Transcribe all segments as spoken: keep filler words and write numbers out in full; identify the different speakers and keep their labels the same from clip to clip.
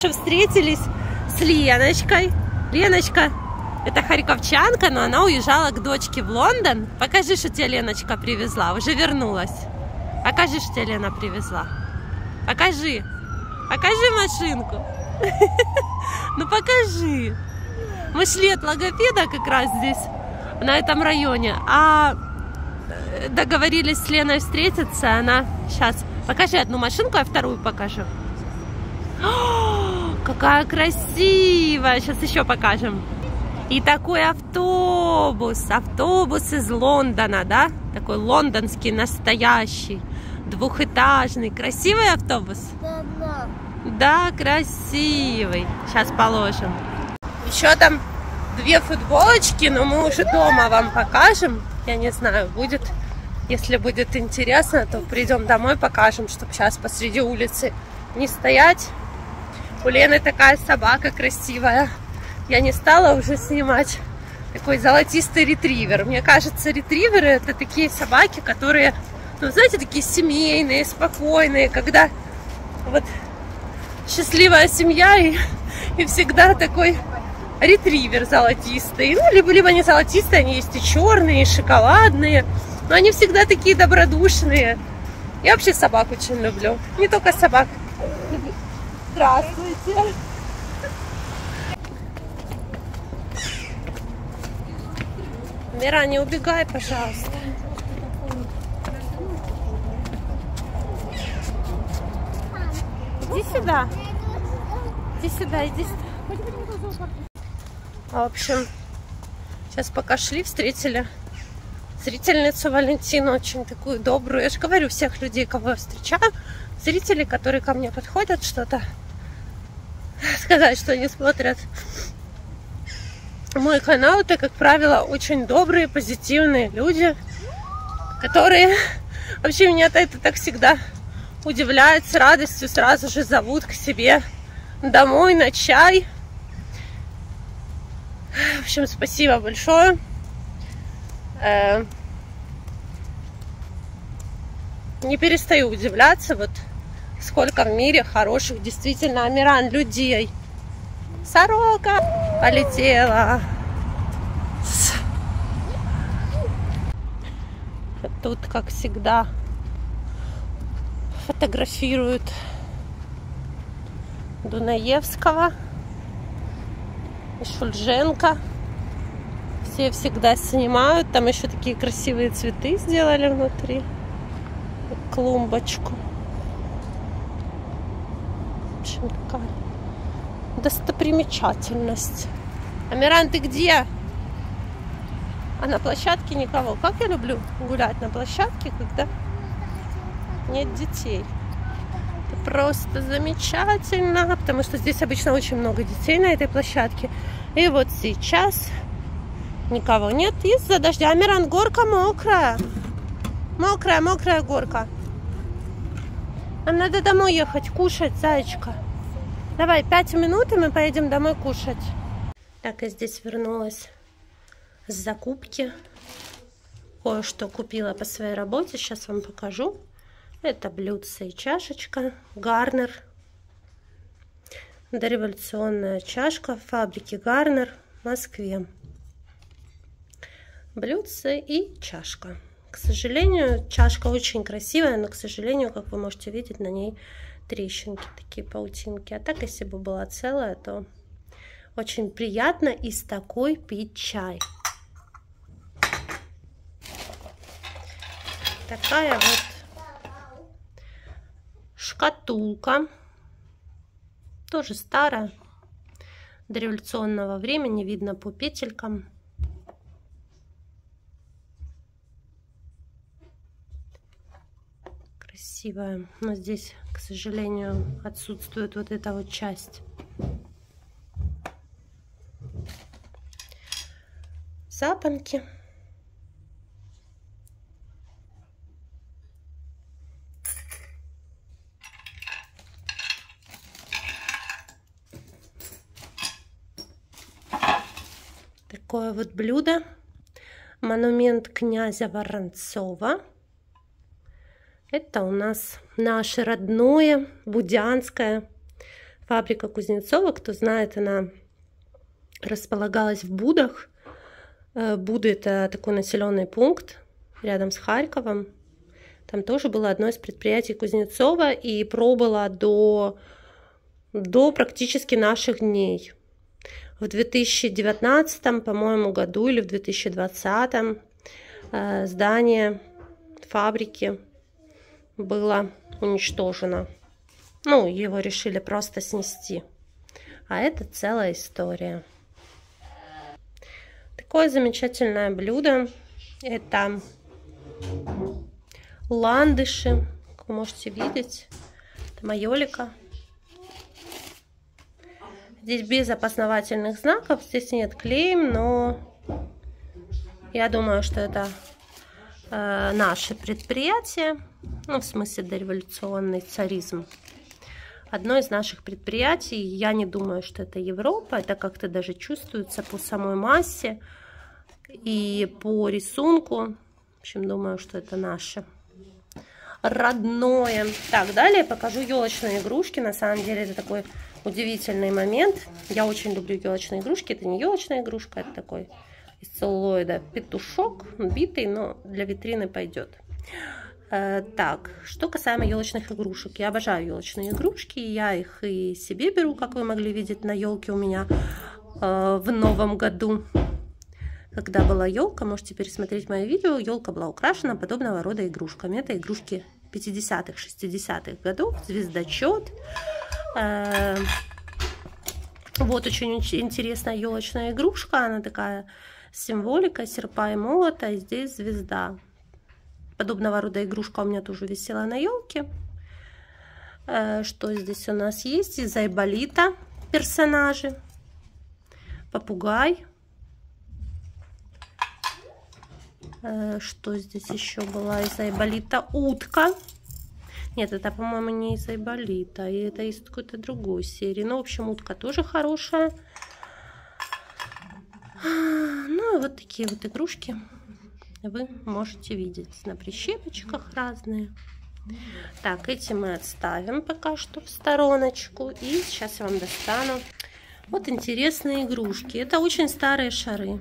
Speaker 1: Встретились с Леночкой. Леночка, это харьковчанка, но она уезжала к дочке в Лондон. Покажи, что тебе Леночка привезла. Уже вернулась. Покажи, что тебе Лена привезла. Покажи. Покажи машинку. Ну покажи. Мы шли от логопеда как раз здесь, на этом районе. А договорились с Леной встретиться. Она сейчас... Покажи одну машинку, а вторую покажу. О, какая красивая! Сейчас еще покажем. И такой автобус. Автобус из Лондона, да? Такой лондонский, настоящий. Двухэтажный. Красивый автобус?
Speaker 2: Да, да.
Speaker 1: Да, красивый. Сейчас положим. Еще там две футболочки, но мы уже дома вам покажем. Я не знаю, будет... Если будет интересно, то придем домой, покажем, чтобы сейчас посреди улицы не стоять. У Лены такая собака красивая. Я не стала уже снимать. Такой золотистый ретривер. Мне кажется, ретриверы это такие собаки, которые, ну, знаете, такие семейные, спокойные, когда вот счастливая семья и, и всегда такой ретривер золотистый. Ну, либо, либо не золотистые, они есть и черные, и шоколадные. Но они всегда такие добродушные. Я вообще собак очень люблю. Не только собак. Здравствуйте. Мира, не убегай, пожалуйста. Иди сюда. Иди сюда, иди сюда. В общем, сейчас пока шли, встретили зрительницу Валентину, очень такую добрую. Я же говорю, всех людей, кого я встречаю, зрители, которые ко мне подходят, что-то сказать, что они смотрят мой канал, это, как правило, очень добрые, позитивные люди, которые вообще меня это так всегда удивляет, с радостью сразу же зовут к себе домой на чай. В общем, спасибо большое. Не перестаю удивляться, вот сколько в мире хороших, действительно, Амиран, людей. Сорока полетела. Тут, как всегда, фотографируют Дунаевского и Шульженко. Все всегда снимают. Там еще такие красивые цветы сделали внутри. Клумбочку. В общем, такая достопримечательность. Амиран, ты где? А на площадке никого. Как я люблю гулять на площадке, когда нет детей. Это просто замечательно, потому что здесь обычно очень много детей на этой площадке. И вот сейчас никого нет из-за дождя. Амиран, горка мокрая. Мокрая, мокрая горка. А надо домой ехать, кушать, зайчка. Давай, пять минут, и мы поедем домой кушать. Так, я здесь вернулась с закупки. Кое-что купила по своей работе. Сейчас вам покажу. Это блюдце и чашечка. Гарнер. Дореволюционная чашка фабрики Гарнер в Москве. Блюдце и чашка. К сожалению, чашка очень красивая, но, к сожалению, как вы можете видеть, на ней трещинки, такие паутинки. А так, если бы была целая, то очень приятно из такой пить чай. Такая вот шкатулка. Тоже старая, дореволюционного времени, видно по петелькам. Красивая, но здесь, к сожалению, отсутствует вот эта вот часть. Запонки. Такое вот блюдо. Монумент князя Воронцова. Это у нас наше родное, будянское, Фабрика Кузнецова, кто знает, она располагалась в Будах. Буды — это такой населенный пункт рядом с Харьковом. Там тоже было одно из предприятий Кузнецова и пробыло до, до практически наших дней. В две тысячи девятнадцатом, по-моему, году или в две тысячи двадцатом здание фабрики было уничтожено. Ну, его решили просто снести. А это целая история. Такое замечательное блюдо. Это ландыши, как вы можете видеть. Это майолика. Здесь без опознавательных знаков, здесь нет клейм, но я думаю, что это э, наше предприятие. Ну, в смысле, дореволюционный царизм. Одно из наших предприятий. Я не думаю, что это Европа. Это как-то даже чувствуется по самой массе и по рисунку. В общем, думаю, что это наше родное. Так, далее покажу елочные игрушки. На самом деле это такой удивительный момент. Я очень люблю елочные игрушки. Это не елочная игрушка, это такой из целлулоида петушок, битый, но для витрины пойдет. Так, что касаемо елочных игрушек. Я обожаю елочные игрушки. Я их и себе беру, как вы могли видеть на елке у меня э, в новом году. Когда была елка, можете пересмотреть мое видео. Елка была украшена подобного рода игрушками. Это игрушки пятидесятых, шестидесятых годов. Звездочет. Э, вот очень интересная елочная игрушка. Она такая с символикой серпа и молота. И здесь звезда. Подобного рода игрушка у меня тоже висела на елке. Что здесь у нас есть? Из Айболита персонажи. Попугай. Что здесь еще было из Айболита? Утка. Нет, это, по-моему, не из Айболита. И это из какой-то другой серии. Ну, в общем, утка тоже хорошая. Ну, и вот такие вот игрушки вы можете видеть на прищепочках разные. Так, эти мы отставим пока что в стороночку. И сейчас я вам достану вот интересные игрушки. Это очень старые шары.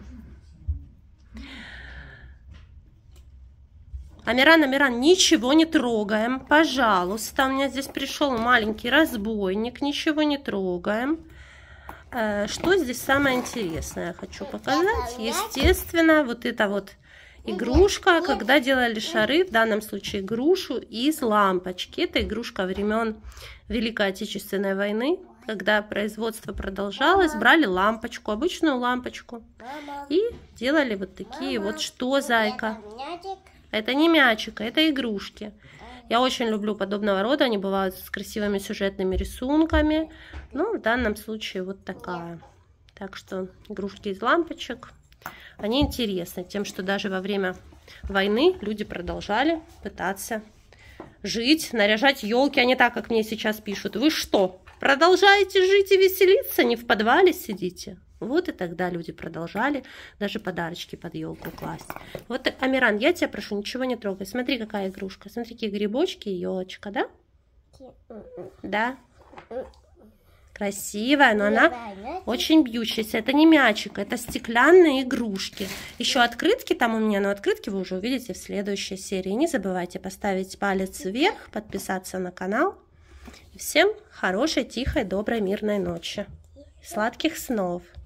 Speaker 1: Амиран, Амиран, ничего не трогаем, пожалуйста. У меня здесь пришел маленький разбойник. Ничего не трогаем. Что здесь самое интересное? Я хочу показать. Естественно, вот это вот игрушка, когда делали шары, в данном случае грушу из лампочки. Это игрушка времен Великой Отечественной войны, когда производство продолжалось, брали лампочку, обычную лампочку, и делали вот такие вот. Что, зайка? Это не мячик, это игрушки. Я очень люблю подобного рода, они бывают с красивыми сюжетными рисунками, но в данном случае вот такая. Так что игрушки из лампочек. Они интересны тем, что даже во время войны люди продолжали пытаться жить, наряжать елки, а не так, как мне сейчас пишут. Вы что, продолжаете жить и веселиться? Не в подвале сидите? Вот и тогда люди продолжали даже подарочки под елку класть. Вот, Амиран, я тебя прошу, ничего не трогай. Смотри, какая игрушка. Смотри, какие грибочки и елочка, да? Да. Красивая, но она очень бьющаяся. Это не мячик, это стеклянные игрушки. Еще открытки там у меня, но открытки вы уже увидите в следующей серии. Не забывайте поставить палец вверх, подписаться на канал. Всем хорошей, тихой, доброй, мирной ночи. Сладких снов.